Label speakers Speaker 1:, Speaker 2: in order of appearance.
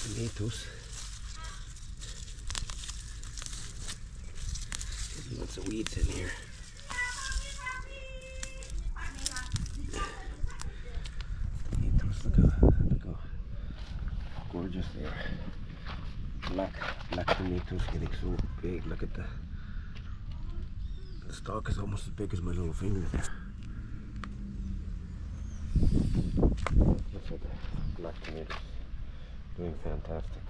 Speaker 1: tomatoes. There's lots of weeds in here. Tomatoes, look how gorgeous they are. Black tomatoes getting so big. Look at the stalk is almost as big as my little finger there. Look at the black tomatoes, doing fantastic.